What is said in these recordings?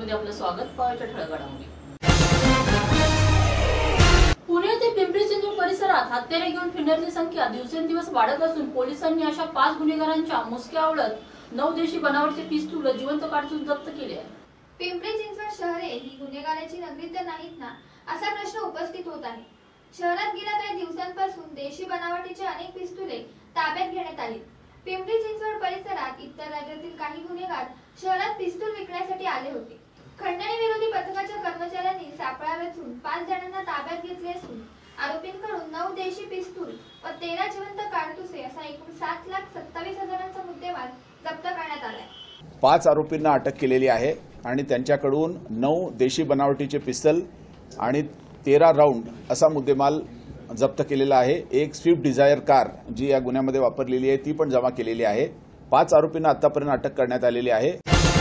मध्ये आपलं स्वागत. पावाच्या ठळक घडामोडी. पुणे ते पिंपरी चिंचवड परिसरात हत्यारे घेऊन फिरणाऱ्यांची संख्या दिवसेंदिवस वाढत असून पोलिसांनी अशा 5 गुन्हेगारांच्या मुसक्या आवळत 9 देशी बनावटीचे पिस्तूल जिवंत कारतूस जप्त केले आहे. पिंपरी चिंचवड शहरे ही गुन्हेगाराची नगरी तर नाहीत ना, असा प्रश्न उपस्थित होत आहे. शहरात गेल्या काही दिवसांपासून देशी बनावटीचे अनेक पिस्तुले ताब्यात घेण्यात आली. पिंपरी चिंचवड परिसरात इतर राज्यातील काही गुन्हेगार शहरात पिस्तूल विकण्यासाठी आले होते. खंडणी विरोधी पथकाच्या कर्मचाऱ्यांनी सापळा रचून 5 जणांना ताब्यात घेतले असून आरोपींकडून 9 देशी पिस्तूल व 13 जिवंत कारतुसे असा एकूण 7,27,000चा मुद्देमाल जप्त करण्यात आलाय. 5 आरोपींना अटक केलेली आहे आणि त्यांच्याकडून 9 देशी बनावटीचे पिस्तल आणि 13 राऊंड असा मुद्देमाल जप्त केलेला आहे. एक स्विफ्ट डिझायर कार जी या गुन्ह्यामध्ये वापरलेली आहे ती पण जमा केलेली आहे. 5 आरोपींना आतापर्यंत अटक करण्यात आलेली आहे.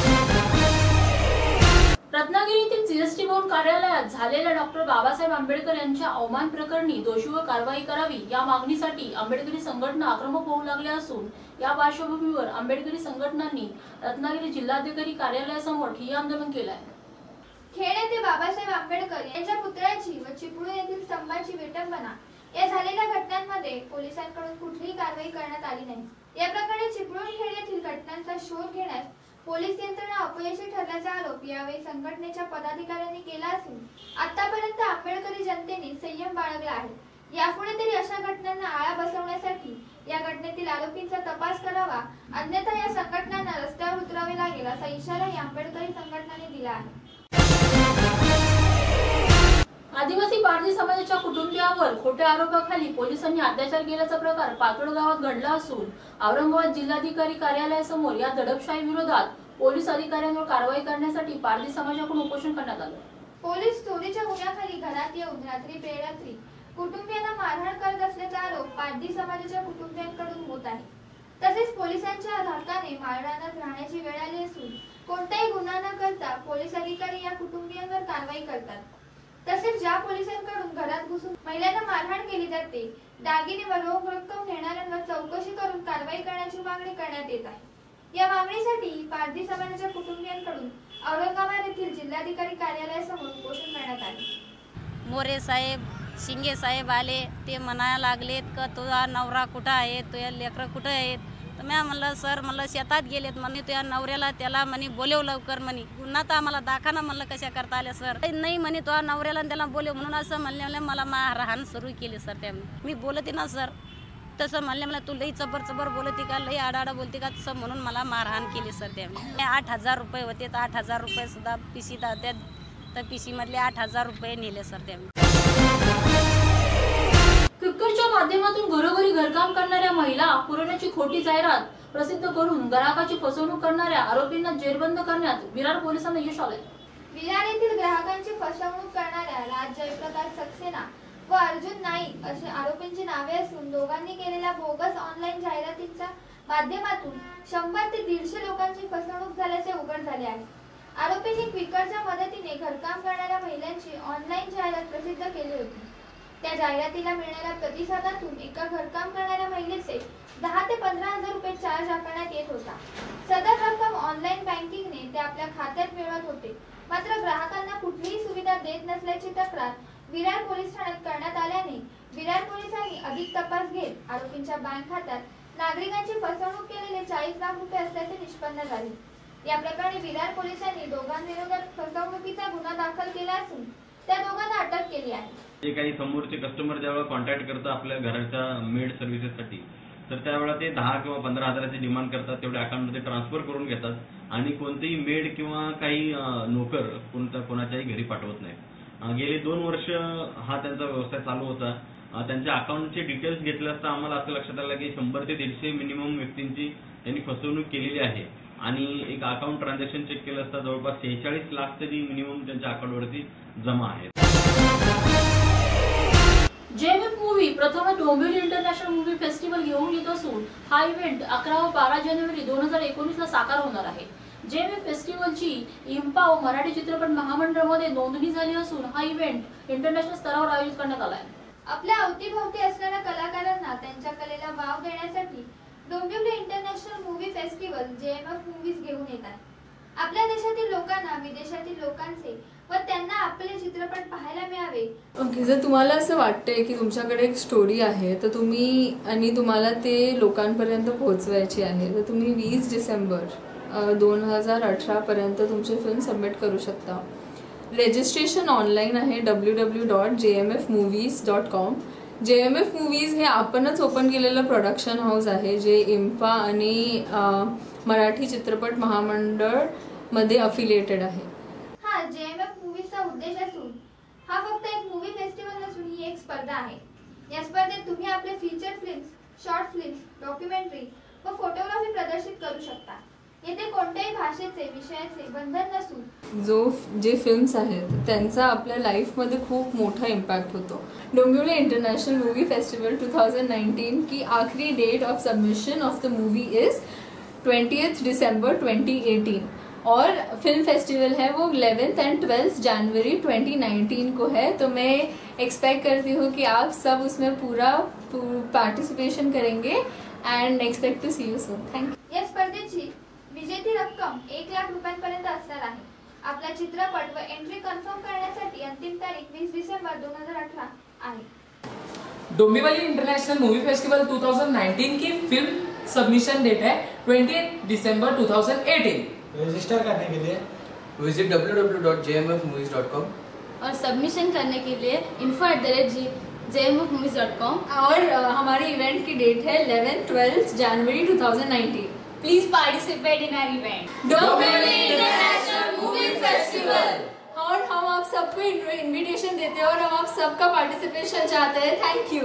रत्नागिरीतील जीएसटी भवन कार्यालयात झालेल्या डॉक्टर बाबासाहेब आंबेडकर यांच्या अवमान प्रकरणी दोषीवर कारवाई करावी या मागणीसाठी आंबेडकरी संघटना आक्रमक होऊ लागल्या असून या पार्श्वभूमीवर आंबेडकरी संघटनांनी रत्नागिरी जिल्हाधिकारी कार्यालयासमोर ठिय्या आंदोलन केलं आहे. खेड येथे बाबासाहेब आंबेडकर यांच्या पुतळ्याची व चिपळूण येथील स्तंभाची विटंबना या झालेल्या घटनांमध्ये पोलिसांकडून कुठलीही कारवाई करण्यात आली नाही. या प्रकरणी चिपळूण खेड येथील घटनांचा शोध घेण्यास पोलीस यंत्रणा अपयशी ठरल्याचा आरोप यावेळी संघटनेच्या पदाधिकाऱ्यांनी केला असून आतापर्यंत आंबेडकरी जनतेने संयम बाळगला आहे. यापुढे तरी अशा घटनांना आळा बसवण्यासाठी या घटनेतील आरोपींचा तपास करावा, अन्यथा या संघटनांना रस्त्यावर उतरावे लागेल असा इशारा या आंबेडकरी संघटनांनी दिला आहे. आदिवासी पारधी समाजाच्या कुटुंबियावर खोट्या आरोपाखाली पोलिसांनी अत्याचार केल्याचा प्रकार पाचोड गावात घडला असून औरंगाबाद जिल्हाधिकारी कार्यालयासमोर या दडपशाही विरोधात पोलीस अधिकाऱ्यांवर कारवाई करण्यासाठी पारधी समाजाकडून उपोषण करण्यात आलं. पोलीस चोरीच्या गुन्ह्याखाली घरात येऊन रात्री बेरात्री कुटुंबियांना मारहाण करत असल्याचा आरोप पारधी समाजाच्या कुटुंबियांकडून होत आहे. तसेच पोलिसांच्या धाकाने मारहाणात राहण्याची वेळ आली असून कोणताही गुन्हा न करता पोलीस अधिकारी या कुटुंबियांवर कारवाई करतात. तसेच ज्या पोलिसांकडून घरात घुसून महिलांना मारहाण केली जाते, दागिने व रोख रक्कम नेणाऱ्यांवर चौकशी करून कारवाई करण्याची मागणी करण्यात येत आहे. या मागणीसाठी पारधी समाजाच्या कुटुंबियांकडून औरंगाबाद येथील जिल्हाधिकारी कार्यालयासमोर उपोषण करण्यात आले. मोरे साहेब, शिंगे साहेब आले. ते म्हणायला लागलेत का तुझा नवरा कुठं आहे, तुझ्या लेकरं कुठं आहेत. तर मी म्हणलं सर म्हणलं शेतात गेलेत म्हणे, तुझ्या नवऱ्याला त्याला म्हणे बोलव लवकर म्हणे. पुन्हा तर आम्हाला दाखवा म्हणलं कशा करता आले सर. नाही म्हणे तुझ्या नवऱ्याला त्याला बोलव म्हणून असं म्हणल्यामुळे मला मारहाण सुरू केली सर. त्या मी बोलते ना सर तसं म्हणले मला तू लई चबर चबर बोलती का, लई आडाडा बोलते का, तसं म्हणून मला मारहाण केली सर. त्या 8,000 रुपये होते तर 8,000 रुपये सुद्धा पिशीत होत्या तर पिशीमधले 8,000 रुपये नेले सर. त्या क्रिकेटच्या माध्यमातून घरोघरी घरकाम करणाऱ्या महिला पुरवण्याची खोटी जाहिरात प्रसिद्ध करून ग्राहकाची फसवणूक करणाऱ्या आरोपींना जेरबंद करण्यात विरार पोलिसांना यश आले. विरार येथील ग्राहकांची फसवणूक करणाऱ्या राज जयप्रकाश सक्सेना व अर्जुन नाईक असे आरोपींची नावे असून दोघांनी केलेल्या बोगस ऑनलाईन जाहिरातींच्या माध्यमातून 100 ते 150 लोकांची फसवणूक झाल्याचे उघड झाले आहे. आरोपींनी क्विकरच्या मदतीने घरकाम करणाऱ्या महिलांची ऑनलाईन जाहिरात प्रसिद्ध केली होती. त्या जाहिरातीला मिळणाऱ्या प्रतिसादातून एका घरकाम करणाऱ्या महिलेचे 10 ते 15,000 रुपये चार्ज आकारण्यात येत होता. सदर रक्कम ऑनलाईन बँकिंगने ते आपल्या खात्यात मिळवत होते. मात्र ग्राहकांना कुठलीही सुविधा देत नसल्याची तक्रार विरार पोलीस ठाण्यात करण्यात आल्याने विरार पोलिसांनी अधिक तपास घेत आरोपींच्या बँक खात्यात नागरिकांची फसवणूक केलेले 40 लाख रुपये असल्याचे निष्पन्न झाले. या प्रकरणी विरार पोलिसांनी दोघांविरोधात फसवणुकीचा गुन्हा दाखल केला असून त्या दोघांना अटक केली आहे. जे काही समोरचे कस्टमर ज्यावेळेला कॉन्टॅक्ट करतात आपल्या घराच्या मेड सर्व्हिसेससाठी तर त्यावेळेला ते 10 किंवा 15,000ची डिमांड करतात. तेवढ्या अकाउंटमध्ये ट्रान्सफर करून घेतात आणि कोणतेही मेड किंवा काही नोकर कोणाच्याही घरी पाठवत नाही. गेली 2 वर्ष हा त्यांचा व्यवसाय चालू होता. त्यांच्या अकाउंटचे डिटेल्स घेतले असता आम्हाला असं लक्षात आलं की 100 ते 150 मिनिमम व्यक्तींची त्यांनी फसवणूक केलेली आहे आणि एक अकाउंट ट्रान्झॅक्शन चेक केलं असता जवळपास 46 लाख तरी मिनिमम त्यांच्या अकाउंटवरती जमा आहेत. जेएमएफ मूवी प्रथमच डोंबिवली इंटरनॅशनल मूवी फेस्टिवल घेऊन येत असून हा इव्हेंट 11 व 12 जानेवारी 2019 ला साकार होणार आहे. जेएमएफ फेस्टिवलची इम्पाव मराठी चित्रपट महामंडळामध्ये नोंदणी झाली असून हा इव्हेंट इंटरनॅशनल स्तरावर आयोजित करण्यात आला आहे. आपल्या अवतीभोवती असणाऱ्या कलाकारांना त्यांच्या कलेला वाव देण्यासाठी Dombivli international movie festival JMF movies घेऊन येत आहे. आपल्या देशातील लोकांना विदेशातील लोकांचे व त्यांना आपले चित्रपट पाहायला मिळावे. ओके, जर तुम्हाला असं वाटतंय की तुमच्याकडे एक स्टोरी आहे तर तुम्हाला ते लोकांपर्यंत पोहोचवायची आहे, तर तुम्ही 20 डिसेंबर 2018 पर्यंत तुमची फिल्म सबमिट करू शकता. रजिस्ट्रेशन ऑनलाईन आहे www.jmfmovies.com. JMF मूवीज हे आपणच ओपन केलेलं प्रोडक्शन हाऊस आहे जे इम्पा आणि मराठी चित्रपट महामंडळ मध्ये अफिलिएटेड आहे. हा JMF मूवीजचा उद्देश असून हा फक्त एक मूवी फेस्टिवल नसून ही एक स्पर्धा आहे. या स्पर्धेत तुम्ही आपले feature films, short films, documentary व फोटोग्राफी प्रदर्शित करू शकता. येथे कोणत्याही भाषेचे, विषयाचे बंधन नसून जे फिल्म्स आहेत त्यांचा आपल्या लाईफमध्ये खूप मोठा इम्पॅक्ट होतो. डोंबिवली इंटरनेशनल मूवी फेस्टिवल 2019 की आखिरी date of submission of the movie is 20 December 2018 और फिल्म फेस्टिवल है वो 11 एंड 12 जनवरी 2019 को है. तो मैं एक्सपेक्ट करती हूँ कि आप सब उसमें पूरा पार्टिसिपेशन करेंगे and expect to see you soon. Thank you. या स्पर्धेची विजेती रक्कम 1 लाख रुपयांपर्यंत असणार आहे. आपला चित्रपट व एंट्री कन्फर्म करण्यासाठी अंतिम तारीख 20 डिसेंबर 2018 आहे. डोंबिवली इंटरनेशनल मूवी फेस्टिवल 2019 की फिल्म सबमिशन डेट है 20 दिसंबर 2018. रजिस्टर करने के लिए विजिट www.jmfmovies.com और सबमिशन करने के लिए info@jmfmovies.com. और हमारे इवेंट की डेट है 11-12 जनवरी 2019. Please participate in our event Dombivli international movie festival. और हम आप सबको इन्विटेशन देते हैं और हम आप सबका पार्टिसिपेशन चाहते हैं. Thank you.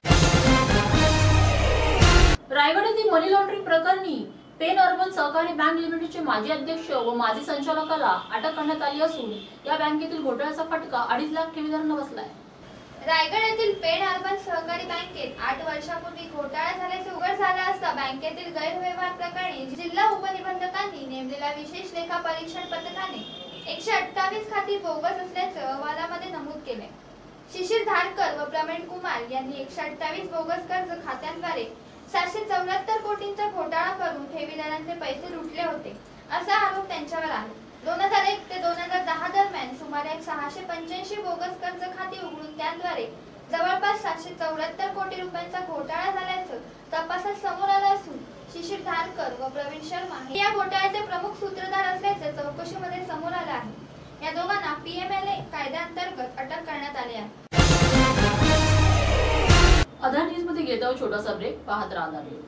रायगड येथील मनी लॉन्ड्रिंग प्रकरणी पेन अर्बन सहकारी बँक लिमिटेडचे माजी अध्यक्ष व माजी संचालकाला अटक करण्यात आली असून या बँकेतील घोटाळ्याचा फटका 2.5 लाख ठेवीदारांना बसलाय. रायगड येथील पेन अर्बन सहकारी बँकेत 8 वर्षापूर्वी घोटाळा झाल्याचे उघड झाले असता बँकेतील गैरव्यवहार प्रकरणी जिल्हा उपनिबंधकांनी नेमलेल्या विशेष लेखा परीक्षण पथकाने 128 खाती बोगस असल्याचे अहवालामध्ये नमूद केले. शिशिर धारकर व प्रवीण कुमार यांनी 128 बोगस कर्ज खात्यांद्वारे 774 कोटींचा घोटाळा करून ठेवीदारांचे पैसे लुटले होते असा आरोप त्यांच्यावर आहे. 2001 ते 2010 दरम्यान सुमारे 685 बोगस कर्ज खाती उघडून त्याद्वारे जवळपास 774 कोटी रुपयांचा घोटाळा झाल्याचं तपासात समोर आलं असून शिशिर धारकर व प्रवीण शर्मा हे या घोटाळ्याचे प्रमुख सूत्रधार असल्याचे चौकशीमध्ये समोर आलं आहे. या दोघांना PMLA कायद्याअंतर्गत अटक करण्यात आली आहे. आधार न्यूज मध्ये घेत आहोत छोटासा ब्रेक. पाहत राहा आधार न्यूज.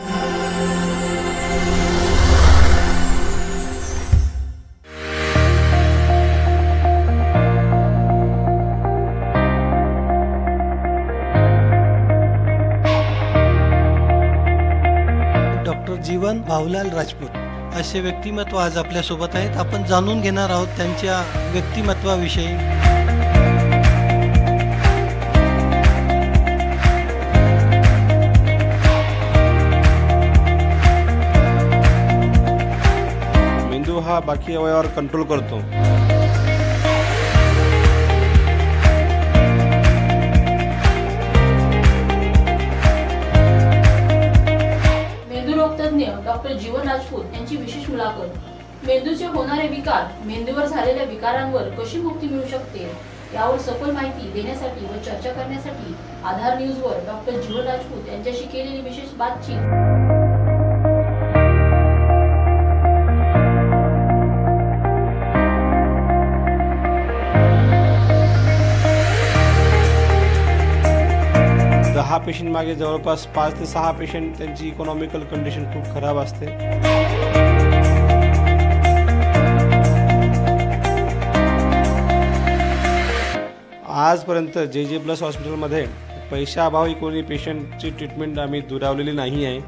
डॉक्टर जीवन भाऊलाल राजपूत असे व्यक्तिमत्व आज आपल्या सोबत आहेत. आपण जाणून घेणार आहोत त्यांच्या व्यक्तिमत्वाविषयी. मेंदू हा बाकी अवयवावर कंट्रोल करतो. डॉक्टर जीवन राजपूत यांची विशेष मुलाखत. मेंदूचे होणारे विकार, मेंदूवर झालेल्या विकारांवर कशी मुक्ती मिळू शकते यावर सखोल माहिती देण्यासाठी व चर्चा करण्यासाठी आधार न्यूज वर डॉक्टर जीवन राजपूत यांच्याशी केलेली विशेष बातचीत. दहा पेशंट मागे जवळपास 5 ते 6 पेशंट त्यांची इकॉनॉमिकल कंडिशन खूप खराब असते. आजपर्यंत जे प्लस हॉस्पिटलमध्ये पैशाअभावी कोणी पेशंटची ट्रीटमेंट आम्ही दुरावलेली नाही आहे.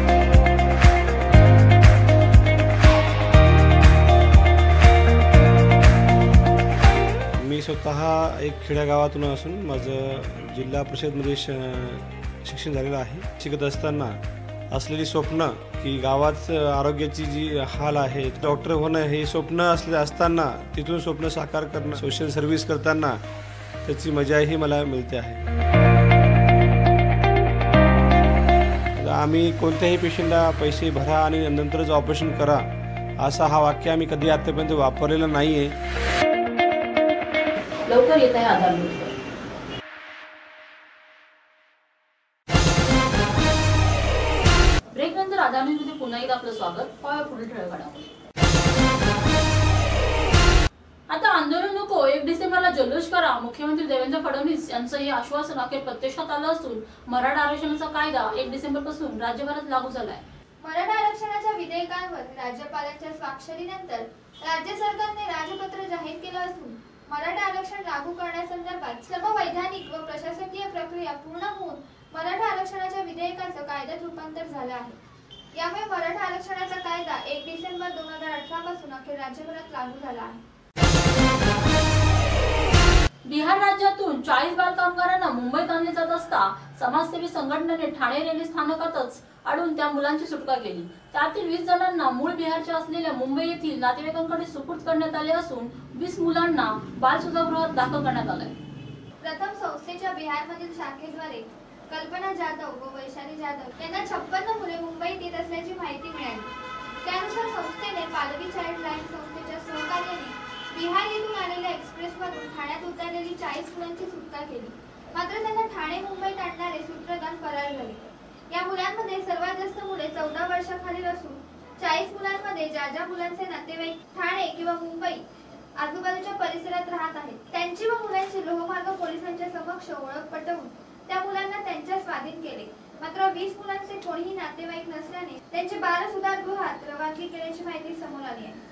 मी स्वतः एक खेड्यागावातून असून माझं जिल्हा परिषदमध्ये शिक्षण झालेलं आहे. शिकत असताना असलेली स्वप्न की गावात आरोग्याची जी हाल आहे, डॉक्टर होणं हे स्वप्न असताना तिथून स्वप्न साकार करणं, सोशल सर्व्हिस करताना त्याची मजाही मला मिळते आहे. आम्ही कोणत्याही पेशंटला पैसे भरा आणि नंतरच ऑपरेशन करा असा हा वाक्य आम्ही कधी आतापर्यंत वापरलेला नाही आहे. लवकर येत आहे आधार नोंद. ब्रेक नंतर आधार न्यूजमध्ये पुन्हा एकदा आपलं स्वागत. पाहूया पुढील ठळक घडामोडी. आता आंदोलन नको, 1 डिसेंबरला जल्लोष करा. मुख्यमंत्री देवेंद्र फडणवीस यांचं हे आश्वासन अखेर प्रत्यक्षात आलं असून मराठा आरक्षणाचा कायदा 1 डिसेंबरपासून राज्यभरात लागू झालाय. मराठा आरक्षणाच्या विधेयकांवर राज्यपालांच्या स्वाक्षरीनंतर राज्य सरकारने राजपत्र जाहीर केलं असून मराठा आरक्षण लागू करण्यासंदर्भात सर्व वैधानिक व प्रशासकीय प्रक्रिया पूर्ण होऊन मराठा आरक्षणाच्या विधेयकाचं कायद्यात रूपांतर झालं आहे. यामुळे मराठा आरक्षणाचा कायदा 1 डिसेंबर 2018 पासून अखेर राज्यभरात लागू झाला आहे. बिहार राज्यातून 40 बाल कामगारांना मुंबईत आणले जात असता समाजसेवी संघटनेने ठाणे रेल्वे स्थानकातच अडून त्या मुलांची सुटका केली. त्यातील 20 जणांना मूळ बिहारचे असलेल्या मुंबई येथील नातेवाईकांकडे सुपूर्द करण्यात आले असून 20 मुलांना बाल सुधारगृहात दाखल करण्यात आले. प्रथम संस्थेच्या बिहारमधील शाखेद्वारे कल्पना जाधव व वैशाली जाधव यांना 56 मुले मुंबईत येत असल्याची माहिती मिळाली. त्यानुसार संस्थेने पालवी चाइल्ड लाईन संस्थेच्या सहकार्याने बिहार येथून आलेल्या एक्सप्रेसमधून ठाण्यात उतरलेली 40 मुलांची सुटका केली. मात्र त्यांना ठाणे मुंबईत आणणारे सूत्रधार फरार झाले. या मुलांमध्ये सर्वात जास्त मुले 14 वर्षाखालील असून 40 मुलांमध्ये ज्या मुलांचे नातेवाईक ठाणे किंवा मुंबई आजूबाजूच्या परिसरात राहत आहेत त्यांची व मुलांची लोहमार्ग पोलिसांच्या समक्ष ओळख पटवून त्या मुलांना त्यांच्या स्वाधीन केले. मात्र 20 मुलांचे कोणीही नातेवाईक नसल्याने त्यांचे बाल सुधारगृहात रवानगी केल्याची माहिती समोर आली आहे.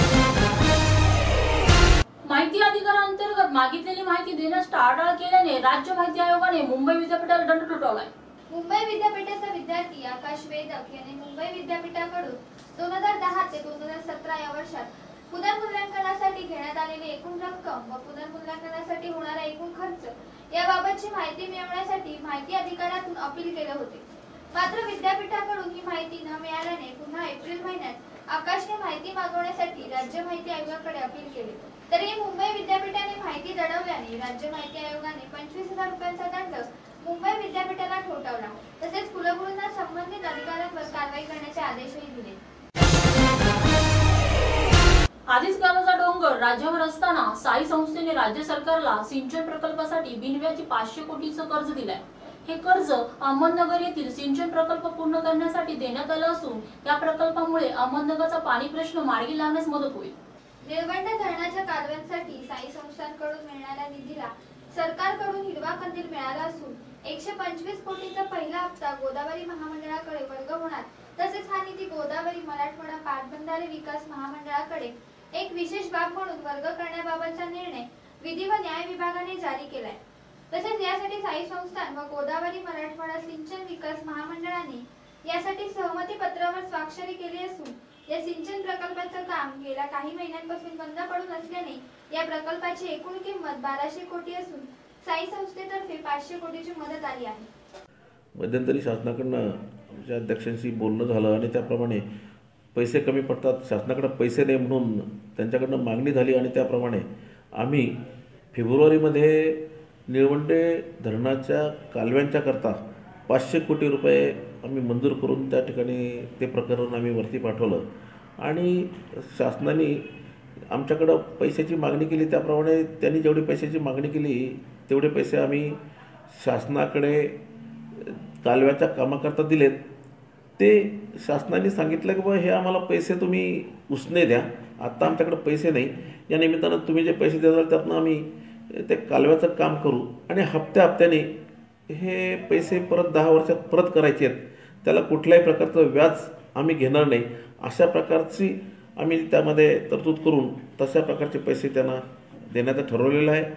माहिती अधिकारांतर्गत मागितलेली माहिती देण्यास टाळाटाळ केल्याने राज्य माहिती आयोगाने मुंबई विद्यापीठाला दंड ठोठावलाय. मुंबई विद्यापीठाचा विद्यार्थी आकाश वेदक यांनी मुंबई विद्यापीठाकडून 2010 ते 2017 या वर्षात पुनर्मूल्यांकनासाठी घेण्यात आलेली एकूण रक्कम व पुनर्मूल्यांकनासाठी होणारा एकूण खर्च याबाबतची माहिती मिळवण्यासाठी माहिती अधिकारातून अपील केले होते. मात्र विद्यापीठाकडून ही माहिती न मिळाल्याने पुन्हा एप्रिल महिन्यात आकाशने माहिती मागवण्यासाठी राज्य माहिती आयोगाकडे अपील केले. तरी मुंबई विद्यापीठाने माहिती दडवल्याने राज्य माहिती आयोगाने 25,000 रुपयांचा दंड मुंबई विद्यापीठाला ठोठावला. तसेच कुलगुरूंना संबंधित अधिकाऱ्यांवर कारवाई करण्याचे आदेशही दिले. आधीच गावाचा डोंगर राज्यावर असताना साई संस्थेने राज्य सरकारला सिंचन प्रकल्पासाठी बिनव्याजी 500 कोटीचं कर्ज दिलंय. हे कर्ज अहमदनगर येथील सिंचन प्रकल्प पूर्ण करण्यासाठी देण्यात आलं असून या प्रकल्पामुळे अहमदनगरचा पाणी प्रश्न मार्गी लावण्यास मदत होईल. निळवंडे धरणाच्या कालव्यांसाठी साई संस्थांकडून मिळणाऱ्या निधीला सरकारकडून हिरवा कंदील मिळाला असून 125 कोटीचा पहिला हप्ता गोदावरी महामंडळाकडे वर्ग होणार. तसेच हा निधी गोदावरी मराठवाडा पाटबंधारे विकास महामंडळाकडे एक विशेष बाब म्हणून वर्ग करण्याबाबतचा निर्णय विधी व न्याय विभागाने जारी केलाय. तसेच यासाठी साई संस्थान व गोदावरी मराठवाडा सिंचन विकास महामंडळाने यासाठी सहमती पत्रावर स्वाक्षरी केली असून या सिंचन प्रकल्पाचं काम गेल्या काही महिन्यांपासून बंद पडून असल्याने या प्रकल्पाची एकूण किंमत 1200 कोटी असून साई संस्थेतर्फे 500 कोटीची मदत आली आहे. मध्यंतरी शासनाकडनं आमच्या अध्यक्षांशी बोलणं झालं आणि त्याप्रमाणे पैसे कमी पडतात, शासनाकडे पैसे नाही म्हणून त्यांच्याकडनं मागणी झाली आणि त्याप्रमाणे आम्ही फेब्रुवारीमध्ये निळवंडे धरणाच्या कालव्यांच्या करता 500 कोटी रुपये आम्ही मंजूर करून त्या ठिकाणी ते प्रकरण आम्ही वरती पाठवलं आणि शासनाने आमच्याकडं पैशाची मागणी केली. त्याप्रमाणे त्यांनी जेवढी पैशाची मागणी केली तेवढे पैसे आम्ही शासनाकडे कालव्याच्या कामाकरता दिलेत. ते शासनाने सांगितलं की बाबा हे आम्हाला पैसे तुम्ही उसने द्या, आत्ता आमच्याकडे पैसे नाही, या निमित्तानं तुम्ही जे पैसे द्याल त्यातनं आम्ही ते कालव्याचं काम करू आणि हप्त्याने हे पैसे परत 10 वर्षात परत करायचे आहेत. त्याला कुठल्याही प्रकारचं व्याज आम्ही घेणार नाही, अशा प्रकारची आम्ही त्यामध्ये तरतूद करून तशा प्रकारचे पैसे त्यांना देण्याचं ठरवलेलं आहे.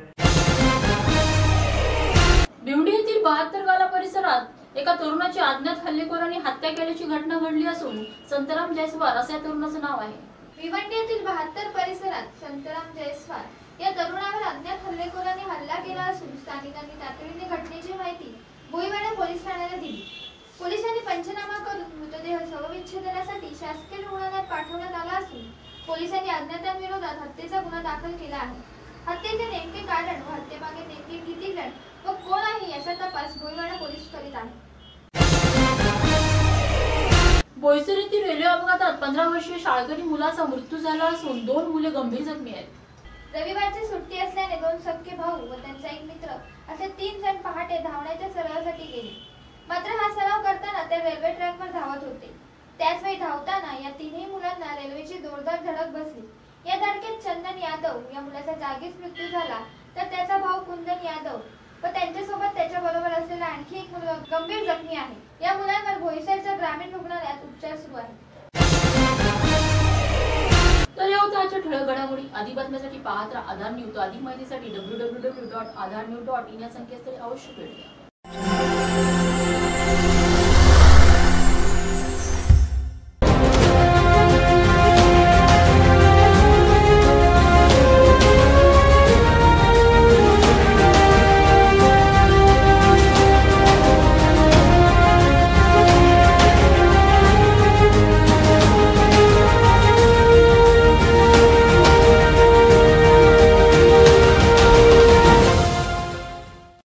भिवंडी येथील 72 गाला परिसरात एका तरुणाची अज्ञात हल्लेखोरांनी हत्या केल्याची घटना घडली असून संतराम जयस्वाल असं या तरुणाचं नाव आहे. भिवंडी येथील 72 परिसरात संतराम जयस्वाल या तरुणावर अज्ञात हल्लेखोरांनी हल्ला केला असून स्थानिकांनी तातडीने घटनेची माहिती भोईवाडा पोलीस ठाण्याला दिली. पोलिसांनी पंचनामा करून मृतदेह शवविच्छेदनासाठी शासकीय रुग्णालयात पाठवण्यात आला असून पोलिसांनी अज्ञातांविरोधात हत्येचा गुन्हा दाखल केला आहे. हत्येचे नेमके कारण व हत्येमागे नेमके किती जण व कोण आहे याचा तपास भोईवाडा पोलीस करीत आहेत. बोईसर येथील रेल्वे अपघातात 15 वर्षीय शाळकरी मुलाचा मृत्यू झाला असून 2 मुले गंभीर जखमी आहेत। रविवारची सुट्टी असल्याने 2 सख्खे भाऊ व त्यांचा एक मित्र असे 3 जण पहाटे धावण्याच्या सरावासाठी गेले। मात्र हा सराव करताना ते रेल्वे ट्रॅकवर धावत होते। त्याच वेळी धावताना या तिन्ही मुलांना रेल्वेची जोरदार धडक बसली। या धडकेत चंदन यादव या मुलाचा जागीच मृत्यू झाला, तर त्याचा भाऊ कुंदन यादव व त्यांच्यासोबत त्याच्या बरोबर असलेला आणखी एक मुलगा गंभीर जखमी आहे। या मुलांवर बोईसरच्या ग्रामीण रुग्णालयात उपचार सुरू आहेत। तर या होत्या आजच्या ठळक घडामोडी। अधिक बातम्यांसाठी पाहत राहा आधार न्यूज। अधिक माहितीसाठी www.aadharnews.in या संकेतस्थळी अवश्य भेट द्या।